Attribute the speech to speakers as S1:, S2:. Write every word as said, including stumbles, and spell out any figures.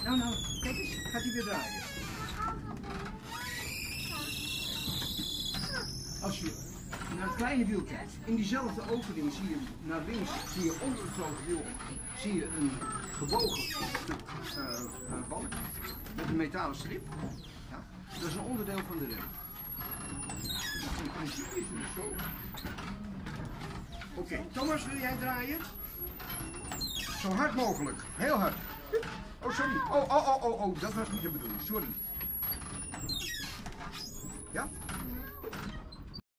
S1: Nou, nou, kijk eens, gaat hij weer draaien. Als je naar het kleine wiel kijkt, in diezelfde opening zie je naar links, zie je onder het grote wiel, zie je een gebogen stuk uh, uh, balk met een metalen strip. Ja, dat is een onderdeel van de rem. Dus in principe is het zo. Oké, okay, Thomas, wil jij draaien? Zo hard mogelijk, heel hard. Oh, sorry. Oh, oh, oh, oh, oh, dat was niet de bedoeling, sorry. Ja?